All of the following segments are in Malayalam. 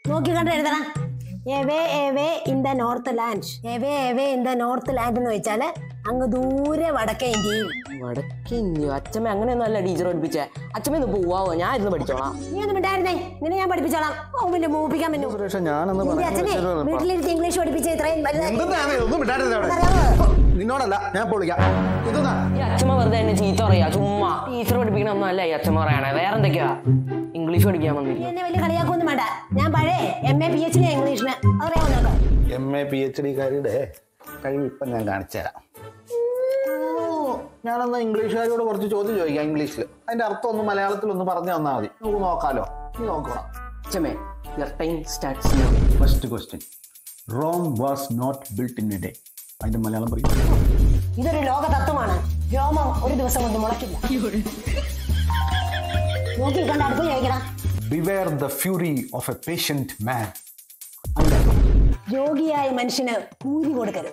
നോക്കി കണ്ട് എഴുതണം. Away away in the north land. Away away in the north land എന്ന് വെച്ചാല് അങ്ങ് ദൂരെ വടക്കേ ഇന്ത്യയിൽ. വടക്കേ ഇന്ത്യ? അച്ഛമ്മ അങ്ങനെയൊന്നും അല്ല ടീച്ചർ പഠിപ്പിച്ചേ. അച്ഛമ്മ ഒന്ന് പോവാവോ? ഞാൻ ഇരുന്ന് പഠിച്ചോളാം. നീ ഒന്നും വിട്ടായിരുന്നേ, നിന്നെ ഞാൻ പഠിപ്പിച്ചോളാം. പിന്നെ മൂപ്പിക്കാൻ പറ്റും. അച്ഛനെ വീട്ടിലിരുത്തി ഇംഗ്ലീഷ് പഠിപ്പിച്ച ഇത്രയും നിന്നോടല്ല ഞാൻ പൊളിക്കാം. ഈ അച്ഛമ്മ വെറുതെ എന്നെ ചീത്ത പറയാ. ചുമ്മാ ടീച്ചർ പഠിപ്പിക്കണമൊന്നും അല്ല ഈ അച്ഛമ്മ പറയണേ. വേറെ എന്തൊക്കെയാ? ഇംഗ്ലീഷ് പഠിക്കാൻ വന്നില്ല. എന്നെ വലിയ കളിയാക്കൊന്നും വേണ്ട. ഞാൻ പഴയ MA PhD ഇംഗ്ലീഷിന്. അറിയാമോ നോക്കാം? MA PhD കാരിയുടെ കഴിവ് ഇപ്പം ഞാൻ കാണിച്ചുതരാം. ഞാനെന്നാ ഇംഗ്ലീഷുകാരോട് കുറച്ച് ചോദ്യം ചോദിക്കാം ഇംഗ്ലീഷിൽ. അതിന്റെ അർത്ഥം ഒന്ന് മലയാളത്തിലൊന്ന് പറഞ്ഞു തന്നാൽ മതി. നമുക്ക് നോക്കാലോ. നീ നോക്കണം. അച്ഛമ്മേ, your time starts now. First question. Rome was not built in a day. അതിന്റെ മലയാളം പറയും. ഇതൊരു ലോക തത്വമാണ്. രോമം ഒരു ദിവസം കൊണ്ട് മുളക്കില്ല. നോക്കി കണ്ട അടുത്ത് ചോദിക്കണം. Beware the fury of a patient man. രോഗിയായ മനുഷ്യന് കൂലി കൊടുക്കരുത്.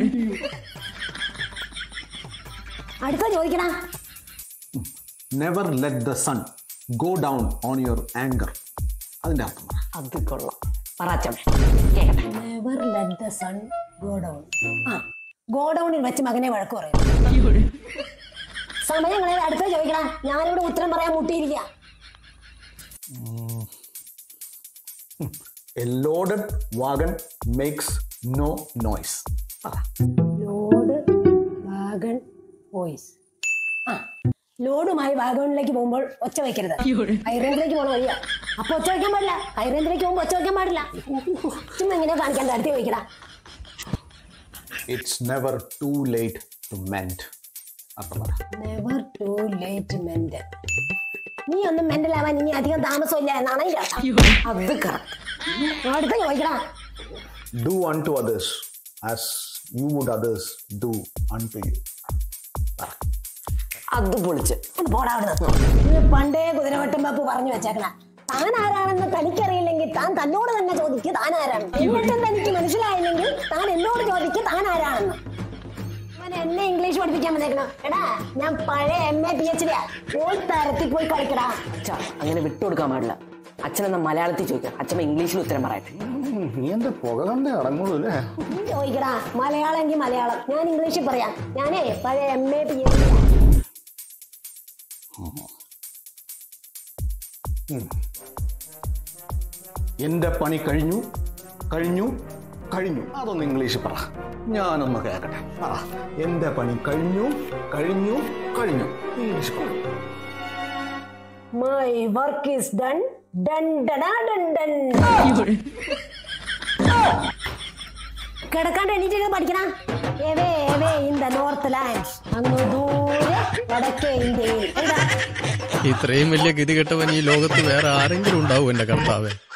അടുത്ത ചോദിക്കണം. Never let the sun go down on your anger. അതിന്റെ അർത്ഥം അത് കൊള്ളാം. Never let the sun go down. Go ഡൗണിൽ വെച്ച് മകനെ വഴക്ക് പറയും. സമയങ്ങളിൽ അടുത്ത ചോദിക്കണം. ഞാനിവിടെ ഉത്തരം പറയാൻ മുട്ടിയിരിക്കുക. A loaded wagon makes no noise. Load wagon voice. ലോഡുമായി വാഗണിലേക്ക് പോകുമ്പോൾ ഒച്ച വയ്ക്കരുത്. ഹൈറേഞ്ചിലേക്ക് പോകണ വഴിയാ. അപ്പൊ ഒച്ച വയ്ക്കാൻ പാടില്ല. ഹൈറേഞ്ചിലേക്ക് പോകുമ്പോൾ ഒച്ച വയ്ക്കാൻ പാടില്ല. ചുമ്മാ എങ്ങനെ കാണിക്കാൻ അടുത്ത് ചോദിക്കടാ. It's never too late to mend. Never too late to mend. നീ ഒന്നും മെന്റലാവാൻ ഇനി അധികം താമസമില്ല എന്നാണ് അത് കറക്റ്റ്. അടുത്ത ചോദിക്കടാ. Do unto others as you would others do unto you. അത് പൊളിച്ച് പോടാ. പണ്ടേ കുതിരവട്ടം ബാപ്പു പറഞ്ഞു വെച്ചേക്കണ. താൻ ആരാണെന്ന് തനിക്കറിയില്ലെങ്കിൽ താൻ തന്നോട് തന്നെ ചോദിക്കുക താൻ ആരാണ്. എന്നിട്ടും തനിക്ക് മനസ്സിലായില്ലെങ്കിൽ താൻ എന്നോട് ചോദിക്കുക താൻ ആരാണെന്ന്. അവൻ എന്നെ ഇംഗ്ലീഷ് പഠിപ്പിക്കാൻ വന്നേക്കണം. എടാ ഞാൻ പഴയ MA PhD പോയി തരത്തിൽ പോയി കളിക്കടാ. അച്ഛാ അങ്ങനെ വിട്ടുകൊടുക്കാൻ പാടില്ല. അച്ഛനെന്നാ മലയാളത്തിൽ ചോദിക്കാം. അച്ഛമ്മ ഇംഗ്ലീഷിൽ ഉത്തരം പറയട്ടെ. നീ എന്താ പുക കണ്ടേ അടങ്ങുള്ളൂ അല്ലേ? ചോദിക്കടാ. മലയാളം എങ്കിൽ മലയാളം, ഞാൻ ഇംഗ്ലീഷിൽ പറയാം. ഞാനേ പഴയ MA PhD. എന്റെ പണി കഴിഞ്ഞു കഴിഞ്ഞു കഴിഞ്ഞു. അതൊന്ന് ഇംഗ്ലീഷ് പറ, ഞാനൊന്ന് കേൾക്കട്ടെ. എന്റെ പണി കഴിഞ്ഞു കഴിഞ്ഞു കഴിഞ്ഞു. ഇംഗ്ലീഷ് പറ. My work is done. Dun dun dun dun. കിടക്കാണ്ട് എണീറ്റ് പഠിക്കണം. Away away in the north land. അങ്ങ് ദൂരെ വടക്കേ ഇന്ത്യയിൽ. ഇത്രയും വലിയ ഗതികെട്ടവൻ ഈ ലോകത്ത് വേറെ ആരെങ്കിലും ഉണ്ടാവും എന്റെ കർത്താവേ?